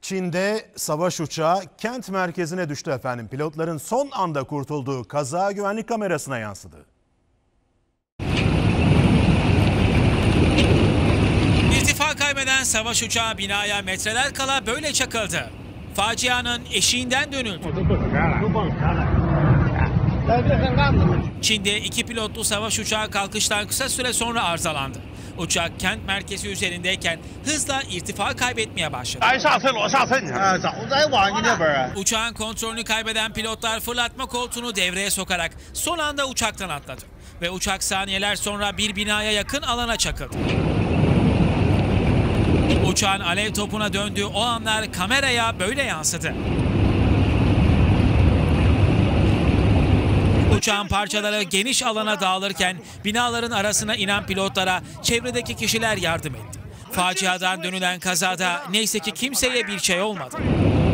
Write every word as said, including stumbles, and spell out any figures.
Çin'de savaş uçağı kent merkezine düştü efendim. Pilotların son anda kurtulduğu kaza güvenlik kamerasına yansıdı. İrtifa kaybeden savaş uçağı binaya metreler kala böyle çakıldı. Facianın eşiğinden dönüldü. Çin'de iki pilotlu savaş uçağı kalkıştan kısa süre sonra arızalandı. Uçak kent merkezi üzerindeyken hızla irtifa kaybetmeye başladı. Uçağın kontrolünü kaybeden pilotlar fırlatma koltuğunu devreye sokarak son anda uçaktan atladı. Ve uçak saniyeler sonra bir binaya yakın alana çakıldı. Uçağın alev topuna döndüğü o anlar kameraya böyle yansıdı. Uçağın parçaları geniş alana dağılırken binaların arasına inen pilotlara çevredeki kişiler yardım etti. Faciadan dönülen kazada neyse ki kimseye bir şey olmadı.